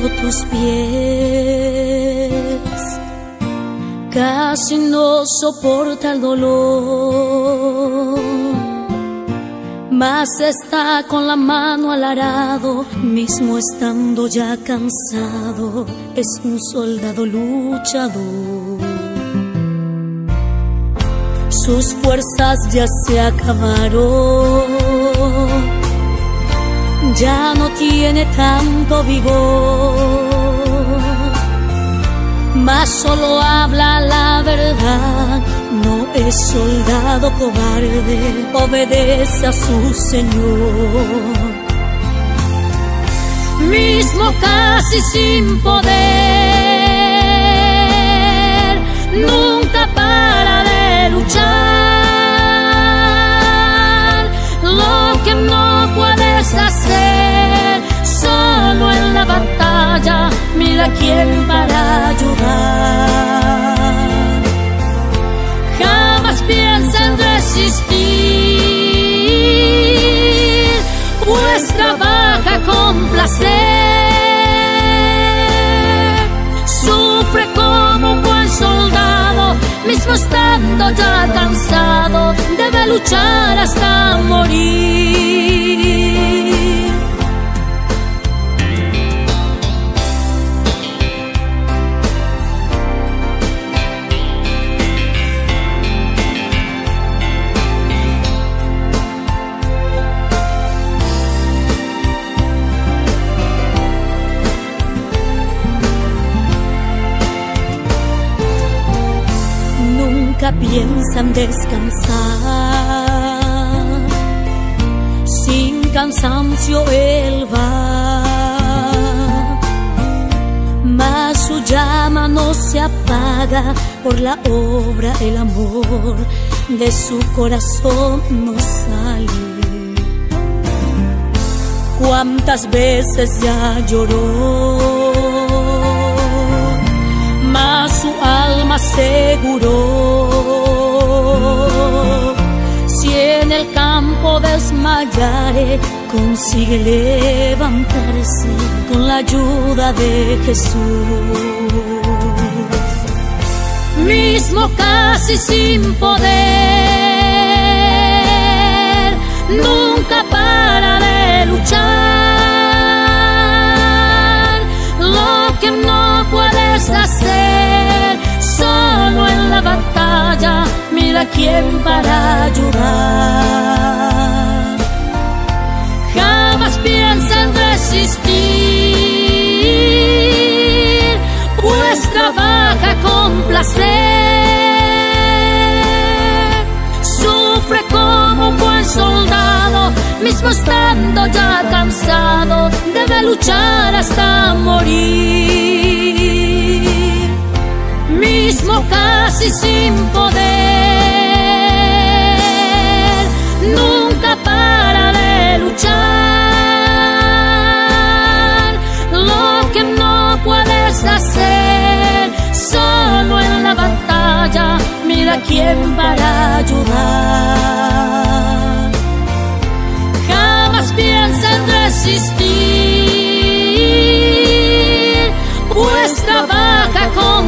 bajo tus pies. Casi no soporta el dolor, mas está con la mano al arado, mismo estando ya cansado, es un soldado luchador. Sus fuerzas ya se acabaron, ya no tiene tanto vigor, mas solo habla la verdad, no es soldado cobarde, obedece a su Señor. Mismo casi sin poder, nunca para de luchar. Lo que no puedes hacer solo en la batalla, mira quién para ayudar. Jamás piensa en resistir, pues trabaja con placer. Sufre como un buen soldado, mismo estando ya cansado, debe luchar hasta morir. Nunca piensan descansar, sin cansancio él va, mas su llama no se apaga, por la obra el amor de su corazón no sale. Cuántas veces ya lloró, mas su alma aseguró. Si en el campo desmayare, consigue levantarse con la ayuda de Jesús. Mismo casi sin poder, nunca para de luchar. Lo que no puedes hacer solo en la batalla, mira quién para ayudar. Jamás piensa en resistir, pues trabaja con placer. Sufre como un buen soldado, mismo estando ya cansado, debe luchar hasta morir. Mismo casi sin poder, nunca para de luchar. Lo que no puedes hacer solo en la batalla, mira quién para ayudar. Jamás piensa en resistir, pues trabaja con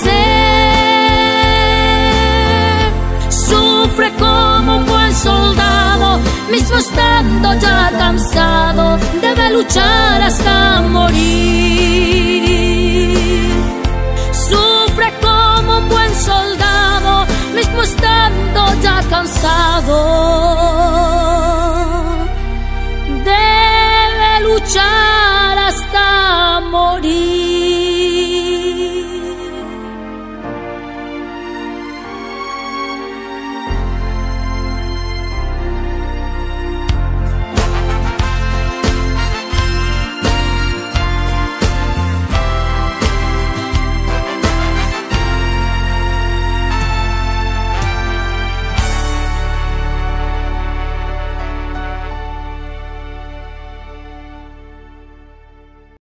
placer. Sufre como un buen soldado, mismo estando ya cansado, debe luchar hasta morir.